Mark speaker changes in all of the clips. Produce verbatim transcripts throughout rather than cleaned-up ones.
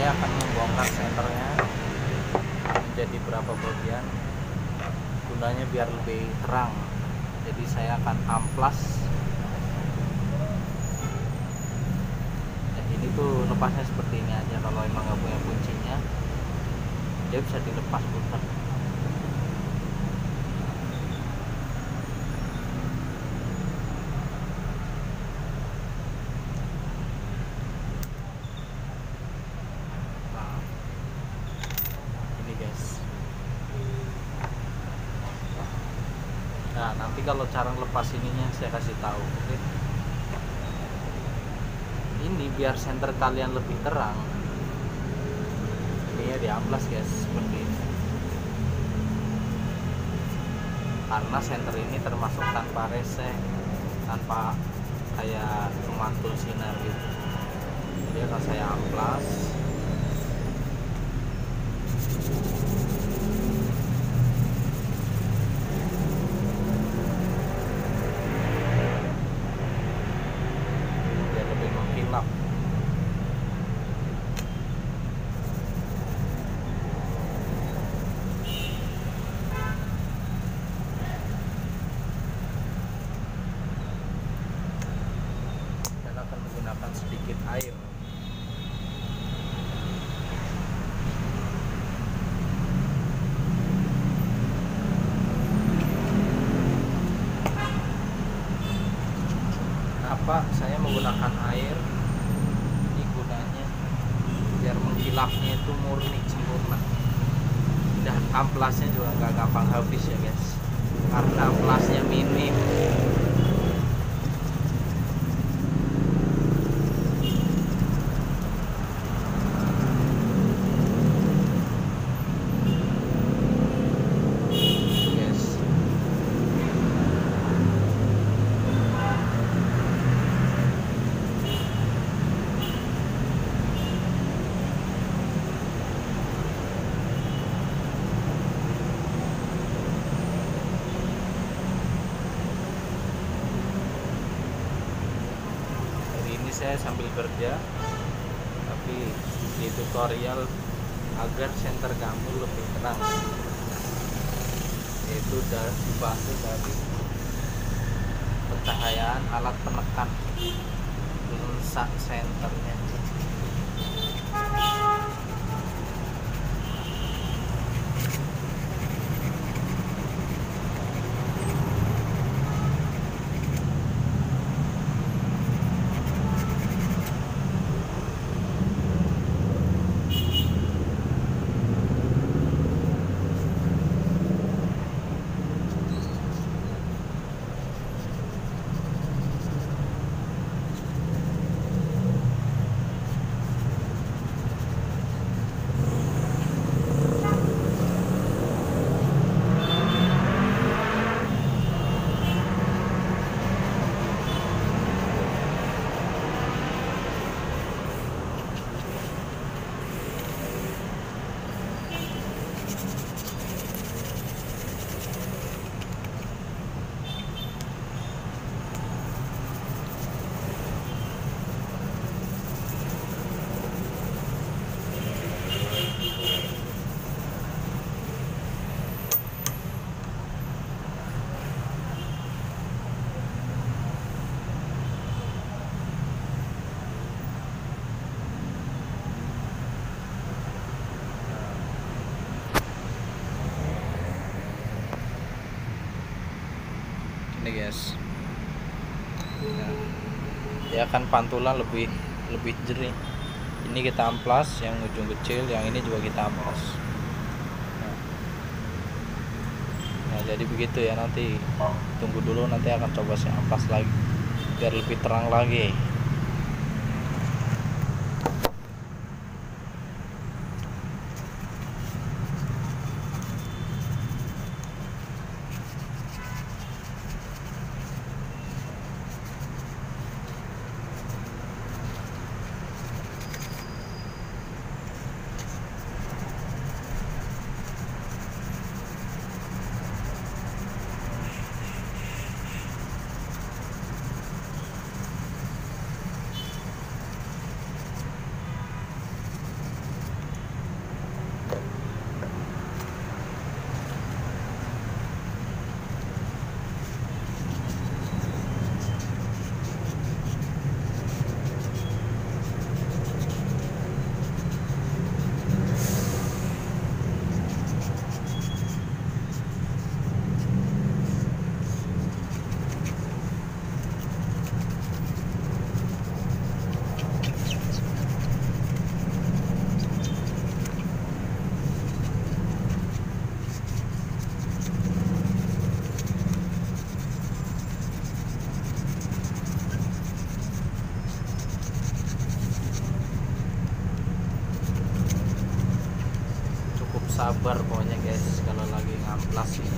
Speaker 1: saya akan membongkar senternya menjadi berapa bagian gunanya biar lebih terang. Jadi saya akan amplas. Nah, ini tuh lepasnya seperti ini aja. Kalau emang nggak punya kuncinya, dia bisa dilepas putar. Nah, ini guys. Nah, nanti kalau cara lepas ininya saya kasih tahu. Oke. Ini biar senter kalian lebih terang. Ini ya diamplas guys, seperti ini. Karena senter ini termasuk tanpa rese, tanpa kayak pemantul sinar gitu. Jadi akan saya amplas. Biar lebih mengkilap. Menggunakan sedikit air. Kenapa saya menggunakan air? Ini gunanya biar mengkilapnya itu murni sempurna. Dan amplasnya juga nggak gampang habis ya guys, karena amplasnya minim. Saya sambil kerja, tapi di tutorial agar senter kamu lebih terang, yaitu dari dibantu dari pencahayaan alat penekan lensa senternya. Ini guys, ya, dia akan pantulan lebih lebih jernih. Ini kita amplas yang ujung kecil, yang ini juga kita amplas. Nah, nah jadi begitu ya, nanti tunggu dulu, nanti akan coba saya amplas lagi biar lebih terang lagi. sabar pokoknya guys kalau lagi ngamplas ini.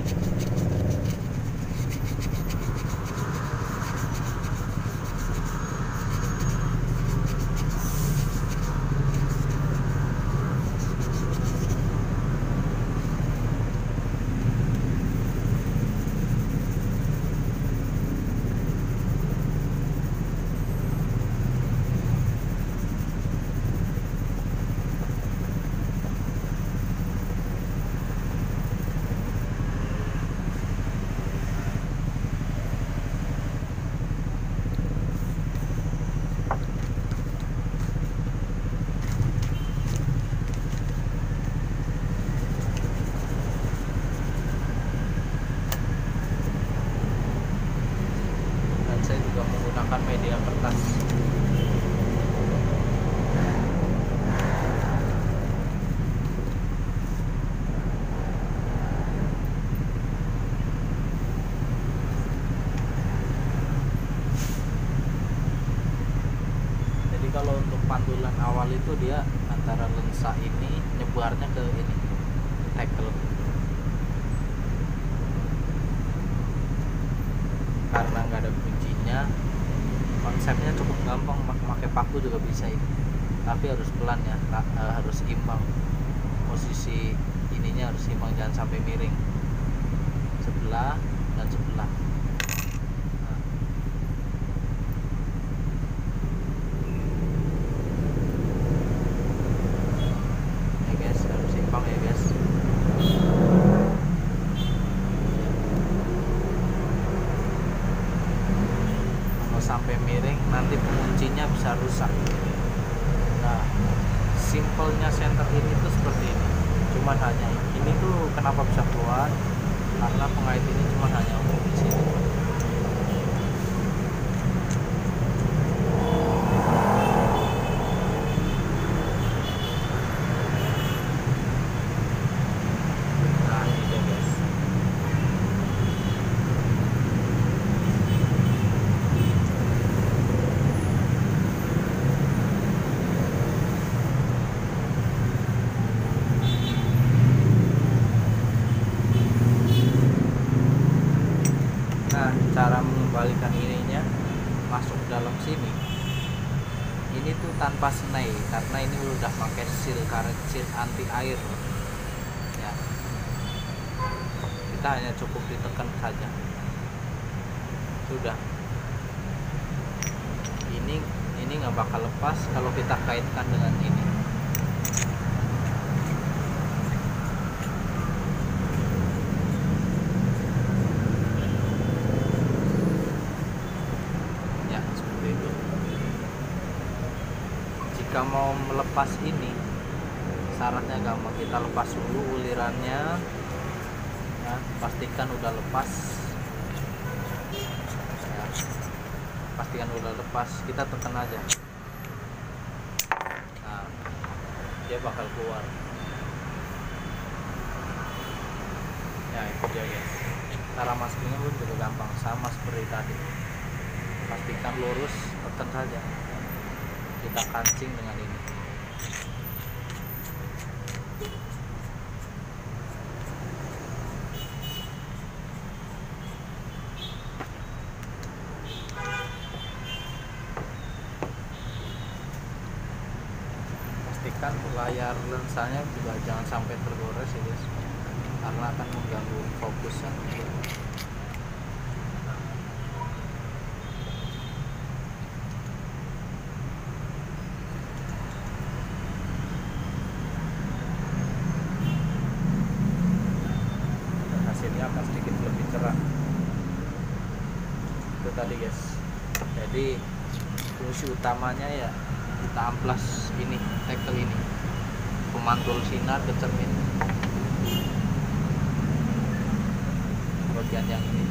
Speaker 1: Saya juga menggunakan media kertas. Jadi kalau untuk pantulan awal itu dia antara lensa ini nyebarnya ke ini tackle. Karena nggak ada kuncinya, konsepnya cukup gampang, pakai paku juga bisa ini, tapi harus pelan ya, harus imbang, posisi ininya harus imbang, jangan sampai miring sebelah dan sebelah. Nah. Ya guys, harus imbang ya guys. Sampai miring nanti penguncinya bisa rusak. Nah, simpelnya senter ini tuh seperti ini, cuman hanya ini tuh kenapa bisa keluar, karena pengait ini cuma hanya untuk di sini. Nah ini guys. Cara mengembalikan ininya masuk dalam sini ini tuh tanpa snay, karena ini udah pakai seal, karet seal anti air ya. Kita hanya cukup ditekan saja sudah. Ini ini nggak bakal lepas kalau kita kaitkan dengan ini. Jika mau melepas ini syaratnya gampang, kita lepas dulu ulirannya ya, pastikan udah lepas ya, pastikan udah lepas, kita tekan aja. Nah, dia bakal keluar ya. Itu dia guys, cara maskingnya pun juga gampang, sama seperti tadi, pastikan lurus, tekan saja, kita kancing dengan ini. Pastikan layar lensanya juga jangan sampai tergores ya guys, karena akan mengganggu fokusnya. Hasilnya akan sedikit lebih cerah. Itu tadi guys, jadi fungsi utamanya ya kita amplas ini, tackle ini, pemantul sinar ke cermin bagian yang ini.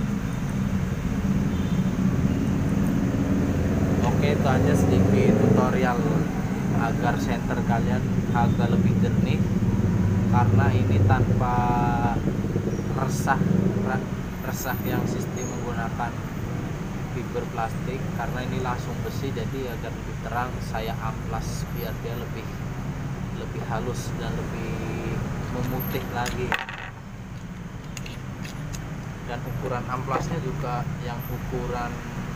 Speaker 1: Oke, itu aja sedikit tutorial agar senter kalian agak lebih jernih, karena ini tanpa resah resah yang sistem menggunakan fiber plastik, karena ini langsung besi, jadi agar lebih terang saya amplas biar dia lebih lebih halus dan lebih memutih lagi. Dan ukuran amplasnya juga yang ukuran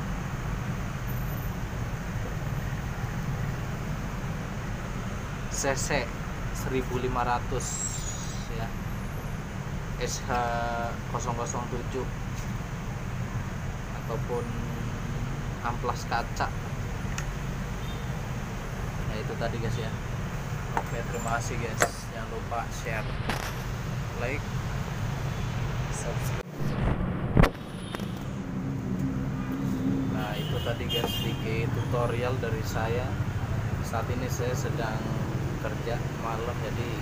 Speaker 1: cc seribu lima ratus ya, S H nol nol tujuh ataupun amplas kaca. Nah itu tadi guys ya. Oke, terima kasih guys, jangan lupa share, like, subscribe. Nah itu tadi guys sedikit tutorial dari saya. Saat ini saya sedang kerja malam, jadi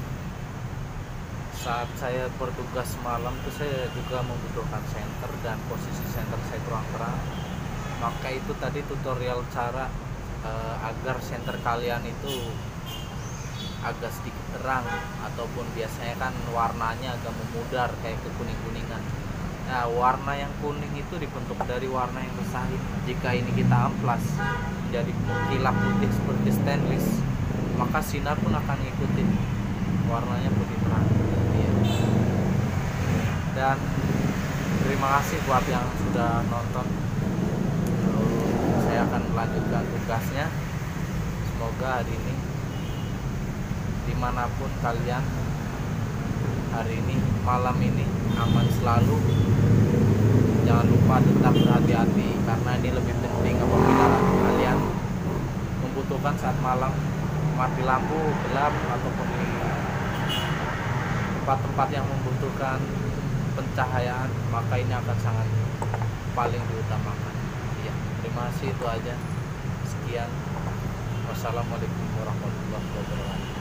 Speaker 1: saat saya bertugas malam tuh saya juga membutuhkan senter dan posisi senter saya kurang terang. Maka itu tadi tutorial cara eh, agar senter kalian itu agak sedikit terang, ataupun biasanya kan warnanya agak memudar kayak kekuning-kuningan. Nah warna yang kuning itu dibentuk dari warna yang bersahin. Jika ini kita amplas menjadi mengkilap putih seperti stainless, maka sinar pun akan ngikutin warnanya putih terang ya. Dan terima kasih buat yang sudah nonton. Lalu saya akan melanjutkan tugasnya. Semoga hari ini dimanapun kalian hari ini, malam ini aman selalu. Jangan lupa tetap berhati-hati, karena ini lebih penting apabila kalian membutuhkan saat malam mati lampu, gelap, ataupun di tempat-tempat yang membutuhkan pencahayaan, maka ini akan sangat paling diutamakan ya. Terima kasih, itu aja, sekian, wassalamualaikum warahmatullahi wabarakatuh.